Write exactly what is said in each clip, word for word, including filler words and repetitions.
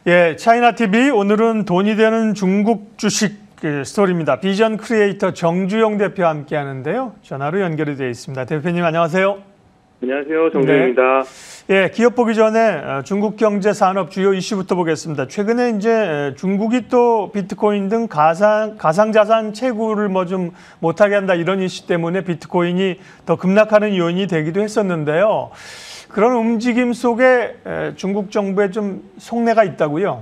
예, 차이나티비 오늘은 돈이 되는 중국 주식 스토리입니다. 비전 크리에이터 정주영 대표와 함께 하는데요. 전화로 연결이 되어 있습니다. 대표님 안녕하세요. 안녕하세요. 정주영입니다. 네. 예, 기업 보기 전에 중국 경제 산업 주요 이슈부터 보겠습니다. 최근에 이제 중국이 또 비트코인 등 가상, 가상자산 채굴을 뭐 좀 못하게 한다 이런 이슈 때문에 비트코인이 더 급락하는 요인이 되기도 했었는데요. 그런 움직임 속에 중국 정부에 좀 속내가 있다고요?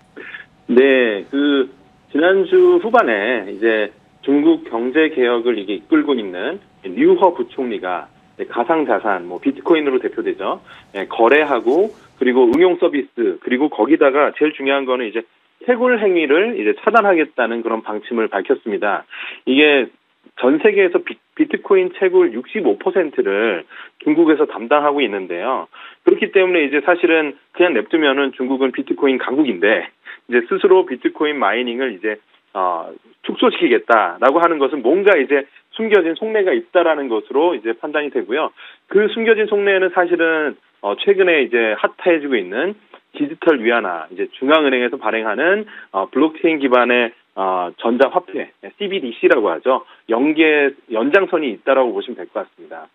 네, 그 지난주 후반에 이제 중국 경제 개혁을 이게 이끌고 있는 류허 부총리가 가상자산, 뭐 비트코인으로 대표되죠. 거래하고 그리고 응용 서비스 그리고 거기다가 제일 중요한 거는 이제 채굴 행위를 이제 차단하겠다는 그런 방침을 밝혔습니다. 이게 전 세계에서 비, 비트코인 채굴 육십오 퍼센트를 중국에서 담당하고 있는데요. 그렇기 때문에 이제 사실은 그냥 냅두면은 중국은 비트코인 강국인데 이제 스스로 비트코인 마이닝을 이제 어, 축소시키겠다라고 하는 것은 뭔가 이제 숨겨진 속내가 있다라는 것으로 이제 판단이 되고요. 그 숨겨진 속내는 사실은 어, 최근에 이제 핫해지고 있는 디지털 위안화, 이제 중앙은행에서 발행하는 어, 블록체인 기반의 어, 전자화폐, 씨비디씨라고 하죠. 연계, 연장선이 있다라고 보시면 될 것 같습니다.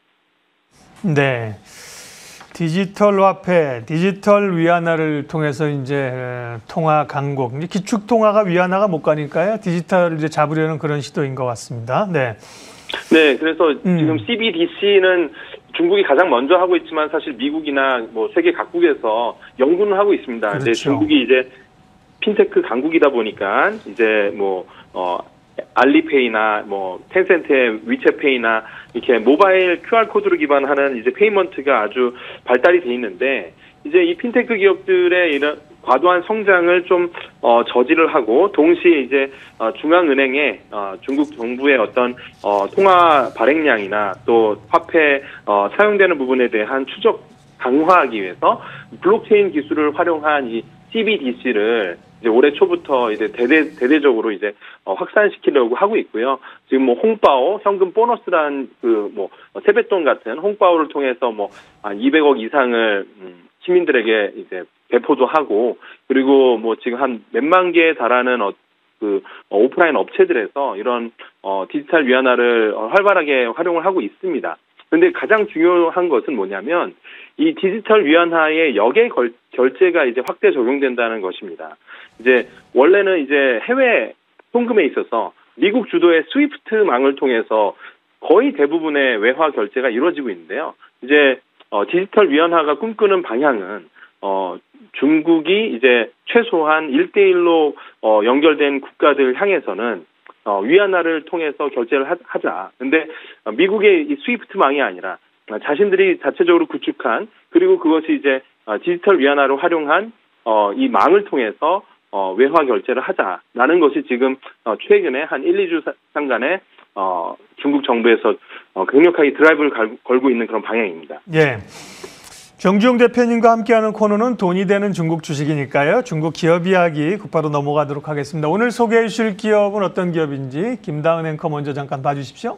네. 디지털 화폐, 디지털 위안화를 통해서 이제 통화 강국, 기축 통화가 위안화가 못 가니까요. 디지털 이제 잡으려는 그런 시도인 것 같습니다. 네. 네, 그래서 음. 지금 씨비디씨는 중국이 가장 먼저 하고 있지만 사실 미국이나 뭐 세계 각국에서 연구는 하고 있습니다. 그렇죠. 근데 중국이 이제 핀테크 강국이다 보니까 이제 뭐 어. 알리페이나 뭐 텐센트의 위챗페이나 이렇게 모바일 큐알 코드로 기반하는 이제 페이먼트가 아주 발달이 돼 있는데 이제 이 핀테크 기업들의 이런 과도한 성장을 좀 어, 저지를 하고 동시에 이제 어, 중앙은행의 어, 중국 정부의 어떤 어, 통화 발행량이나 또 화폐 어, 사용되는 부분에 대한 추적 강화하기 위해서 블록체인 기술을 활용한 이 씨비디씨를 이제 올해 초부터 이제 대대, 대대적으로 이제, 어, 확산시키려고 하고 있고요. 지금 뭐, 홍바오, 현금 보너스란 그, 뭐, 세뱃돈 같은 홍바오를 통해서 뭐, 한 이백억 이상을, 음, 시민들에게 이제 배포도 하고, 그리고 뭐, 지금 한 몇만 개에 달하는, 어, 그, 어, 오프라인 업체들에서 이런, 어, 디지털 위안화를 활발하게 활용을 하고 있습니다. 근데 가장 중요한 것은 뭐냐면, 이 디지털 위안화의 역의 결제가 이제 확대 적용된다는 것입니다. 이제 원래는 이제 해외 송금에 있어서 미국 주도의 스위프트망을 통해서 거의 대부분의 외화 결제가 이루어지고 있는데요. 이제 어, 디지털 위안화가 꿈꾸는 방향은 어, 중국이 이제 최소한 일 대 일로 어, 연결된 국가들 향해서는 어, 위안화를 통해서 결제를 하, 하자. 근데 어, 미국의 이 스위프트망이 아니라 자신들이 자체적으로 구축한 그리고 그것이 이제 디지털 위안화를 활용한 어, 이 망을 통해서 어, 외화 결제를 하자라는 것이 지금 어, 최근에 한 일, 이 주 상간에 어, 중국 정부에서 어, 강력하게 드라이브를 갈, 걸고 있는 그런 방향입니다. 예. 정주영 대표님과 함께하는 코너는 돈이 되는 중국 주식이니까요. 중국 기업 이야기 곧바로 넘어가도록 하겠습니다. 오늘 소개해 주실 기업은 어떤 기업인지 김다은 앵커 먼저 잠깐 봐주십시오.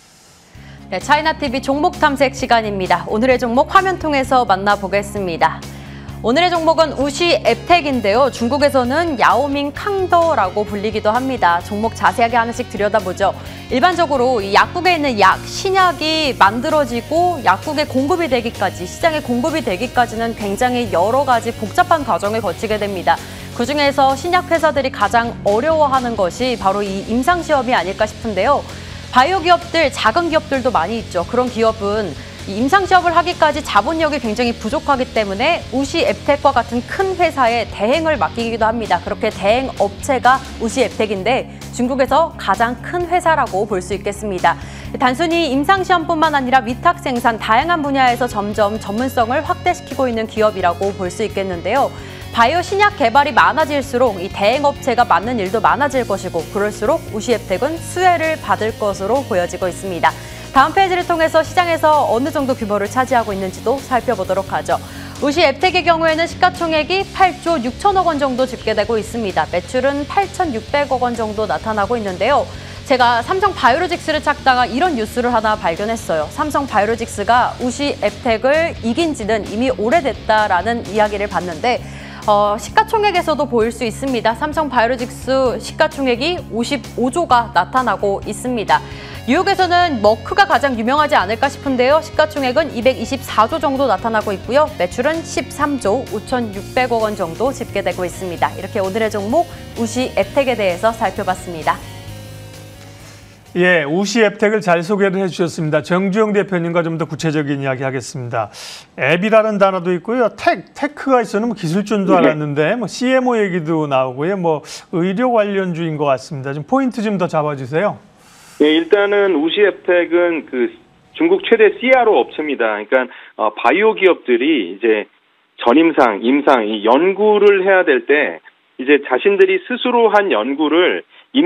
네, 차이나티비 종목 탐색 시간입니다. 오늘의 종목 화면 통해서 만나보겠습니다. 오늘의 종목은 우시 앱텍인데요. 중국에서는 야오밍 캉더라고 불리기도 합니다. 종목 자세하게 하나씩 들여다보죠. 일반적으로 이 약국에 있는 약, 신약이 만들어지고 약국에 공급이 되기까지, 시장에 공급이 되기까지는 굉장히 여러 가지 복잡한 과정을 거치게 됩니다. 그중에서 신약 회사들이 가장 어려워하는 것이 바로 이 임상시험이 아닐까 싶은데요. 바이오 기업들, 작은 기업들도 많이 있죠. 그런 기업은 이 임상시험을 하기까지 자본력이 굉장히 부족하기 때문에 우시 앱텍과 같은 큰 회사에 대행을 맡기기도 합니다. 그렇게 대행 업체가 우시 앱텍인데 중국에서 가장 큰 회사라고 볼 수 있겠습니다. 단순히 임상시험뿐만 아니라 위탁 생산, 다양한 분야에서 점점 전문성을 확대시키고 있는 기업이라고 볼 수 있겠는데요. 바이오 신약 개발이 많아질수록 이 대행업체가 맡는 일도 많아질 것이고 그럴수록 우시 앱텍은 수혜를 받을 것으로 보여지고 있습니다. 다음 페이지를 통해서 시장에서 어느 정도 규모를 차지하고 있는지도 살펴보도록 하죠. 우시 앱텍의 경우에는 시가총액이 팔조 육천억 원 정도 집계되고 있습니다. 매출은 팔천육백억 원 정도 나타나고 있는데요. 제가 삼성바이오로직스를 찾다가 이런 뉴스를 하나 발견했어요. 삼성바이오로직스가 우시 앱텍을 이긴 지는 이미 오래됐다라는 이야기를 봤는데 어, 시가총액에서도 보일 수 있습니다. 삼성바이오로직스 시가총액이 오십오조가 나타나고 있습니다. 뉴욕에서는 머크가 가장 유명하지 않을까 싶은데요. 시가총액은 이백이십사조 정도 나타나고 있고요. 매출은 십삼조 오천육백억 원 정도 집계되고 있습니다. 이렇게 오늘의 종목 우시앱텍에 대해서 살펴봤습니다. 예, 우시앱텍을 잘 소개를 해주셨습니다. 정주영 대표님과 좀 더 구체적인 이야기 하겠습니다. 앱이라는 단어도 있고요. 텍, 테크가 있어는 뭐 기술주인 줄 알았는데 뭐 씨엠오 얘기도 나오고요. 뭐 의료 관련주인 것 같습니다. 좀 포인트 좀 더 잡아주세요. 네, 일단은 우시앱텍은 그 중국 최대 씨알오 업체입니다. 그러니까 어, 바이오 기업들이 이제 전임상, 임상, 이 연구를 해야 될 때 이제 자신들이 스스로 한 연구를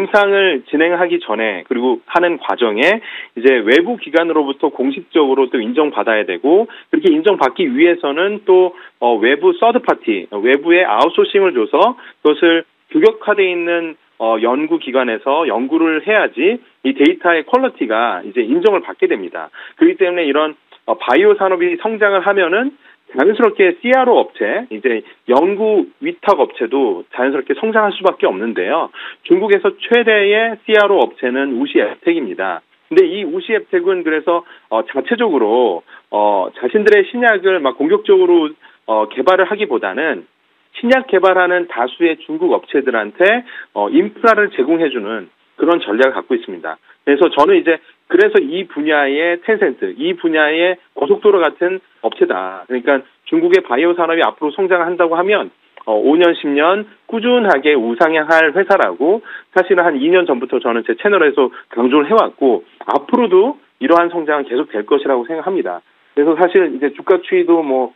임상을 진행하기 전에 그리고 하는 과정에 이제 외부 기관으로부터 공식적으로 또 인정받아야 되고 그렇게 인정받기 위해서는 또 어, 외부 서드파티, 외부의 아웃소싱을 줘서 그것을 규격화되어 있는 어, 연구기관에서 연구를 해야지 이 데이터의 퀄리티가 이제 인정을 받게 됩니다. 그렇기 때문에 이런 어, 바이오 산업이 성장을 하면은 자연스럽게 씨알오 업체, 이제 연구 위탁 업체도 자연스럽게 성장할 수밖에 없는데요. 중국에서 최대의 씨알오 업체는 우시앱텍입니다. 근데 이 우시앱텍은 그래서 어, 자체적으로 어, 자신들의 신약을 막 공격적으로 어, 개발을 하기보다는 신약 개발하는 다수의 중국 업체들한테 어, 인프라를 제공해주는 그런 전략을 갖고 있습니다. 그래서 저는 이제 그래서 이 분야의 텐센트, 이 분야의 고속도로 같은 업체다. 그러니까 중국의 바이오 산업이 앞으로 성장한다고 하면 어, 오 년, 십 년 꾸준하게 우상향할 회사라고 사실은 한 이 년 전부터 저는 제 채널에서 강조를 해왔고 앞으로도 이러한 성장은 계속 될 것이라고 생각합니다. 그래서 사실 이제 주가 추이도 뭐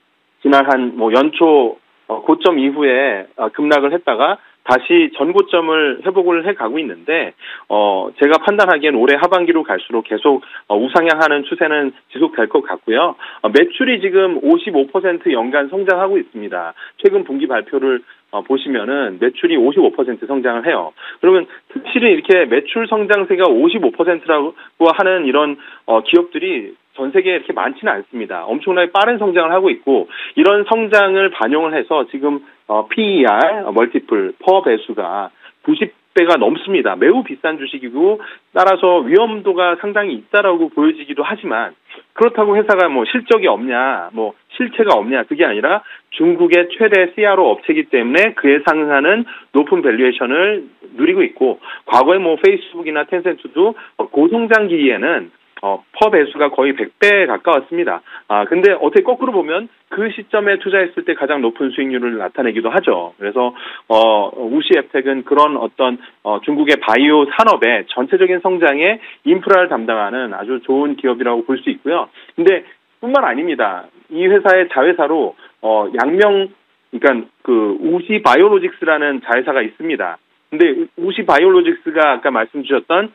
지난 한 뭐 연초 어, 고점 이후에 어, 급락을 했다가 다시 전고점을 회복을 해가고 있는데 어, 제가 판단하기엔 올해 하반기로 갈수록 계속 어, 우상향하는 추세는 지속될 것 같고요. 어, 매출이 지금 오십오 퍼센트 연간 성장하고 있습니다. 최근 분기 발표를 어, 보시면은 매출이 오십오 퍼센트 성장을 해요. 그러면 특실히 이렇게 매출 성장세가 오십오 퍼센트라고 하는 이런 어, 기업들이 전 세계에 이렇게 많지는 않습니다. 엄청나게 빠른 성장을 하고 있고 이런 성장을 반영을 해서 지금 어, 피이알, 멀티플, 퍼 배수가 구십 배가 넘습니다. 매우 비싼 주식이고 따라서 위험도가 상당히 있다라고 보여지기도 하지만 그렇다고 회사가 뭐 실적이 없냐, 뭐 실체가 없냐 그게 아니라 중국의 최대 씨알오 업체이기 때문에 그에 상응하는 높은 밸류에이션을 누리고 있고 과거에 뭐 페이스북이나 텐센트도 고성장기에는 어, 퍼 배수가 거의 백 배에 가까웠습니다. 아, 근데 어떻게 거꾸로 보면 그 시점에 투자했을 때 가장 높은 수익률을 나타내기도 하죠. 그래서, 어, 우시앱텍은 그런 어떤, 어, 중국의 바이오 산업의 전체적인 성장에 인프라를 담당하는 아주 좋은 기업이라고 볼 수 있고요. 근데 뿐만 아닙니다. 이 회사의 자회사로, 어, 양명, 그러니까 그 우시 바이오로직스라는 자회사가 있습니다. 근데 우시 바이오로직스가 아까 말씀 주셨던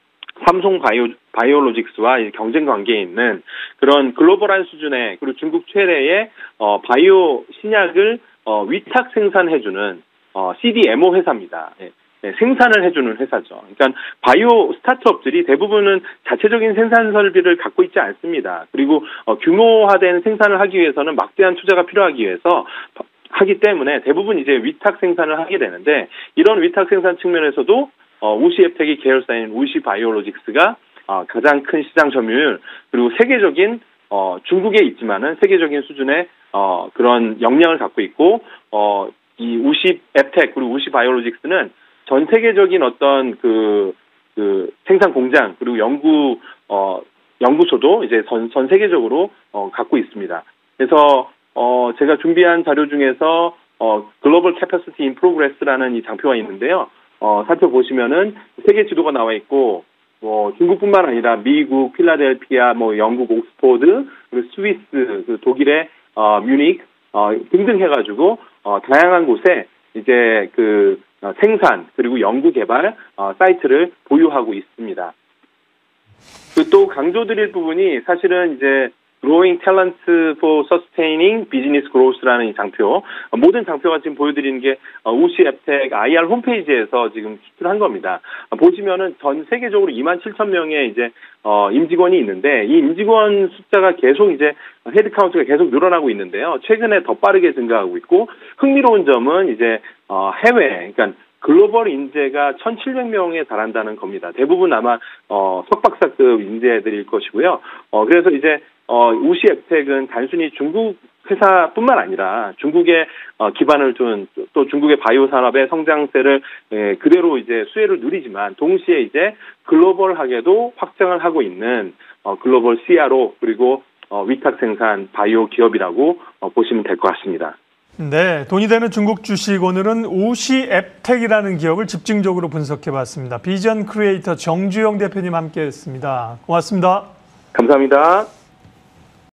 삼성 바이오, 바이오로직스와 경쟁 관계에 있는 그런 글로벌한 수준의 그리고 중국 최대의 어, 바이오 신약을 어, 위탁 생산해주는 어, 씨디엠오 회사입니다. 네, 네, 생산을 해주는 회사죠. 그러니까 바이오 스타트업들이 대부분은 자체적인 생산 설비를 갖고 있지 않습니다. 그리고 어, 규모화된 생산을 하기 위해서는 막대한 투자가 필요하기 위해서 하기 때문에 대부분 이제 위탁 생산을 하게 되는데 이런 위탁 생산 측면에서도 어, 우시앱텍의 계열사인 우시 바이오로직스가 어, 가장 큰 시장 점유율 그리고 세계적인 어, 중국에 있지만은 세계적인 수준의 어, 그런 역량을 갖고 있고 어, 이 우시앱텍 그리고 우시 바이오로직스는 전 세계적인 어떤 그, 그 생산 공장 그리고 연구 어, 연구소도 이제 전, 전 세계적으로 어, 갖고 있습니다. 그래서 어, 제가 준비한 자료 중에서 어, 글로벌 캐퍼시티 인 프로그레스라는 이 장표가 있는데요. 어, 살펴보시면은 세계 지도가 나와 있고, 뭐, 중국뿐만 아니라 미국, 필라델피아, 뭐, 영국, 옥스포드, 그리고 스위스, 그 독일의, 어, 뮤닉, 어, 등등 해가지고, 어, 다양한 곳에 이제 그, 어, 생산, 그리고 연구 개발, 어, 사이트를 보유하고 있습니다. 그 또 강조드릴 부분이 사실은 이제, Growing Talents for Sustaining Business Growth라는 이 장표, 모든 장표가 지금 보여드리는 게 우시 앱텍 아이알 홈페이지에서 지금 히트를 한 겁니다. 보시면은 전 세계적으로 이만 칠천 명의 이제 어, 임직원이 있는데 이 임직원 숫자가 계속 이제 헤드 카운트가 계속 늘어나고 있는데요. 최근에 더 빠르게 증가하고 있고 흥미로운 점은 이제 어, 해외, 그러니까 글로벌 인재가 천칠백 명에 달한다는 겁니다. 대부분 아마 어, 석박사급 인재들일 것이고요. 어, 그래서 이제 어, 우시 앱텍은 단순히 중국 회사뿐만 아니라 중국의 어, 기반을 둔 또 중국의 바이오 산업의 성장세를 예, 그대로 이제 수혜를 누리지만 동시에 이제 글로벌하게도 확장을 하고 있는 어, 글로벌 씨알오 그리고 어, 위탁 생산 바이오 기업이라고 어, 보시면 될 것 같습니다. 네, 돈이 되는 중국 주식 오늘은 우시 앱텍이라는 기업을 집중적으로 분석해봤습니다. 비전 크리에이터 정주영 대표님 함께했습니다. 고맙습니다. 감사합니다.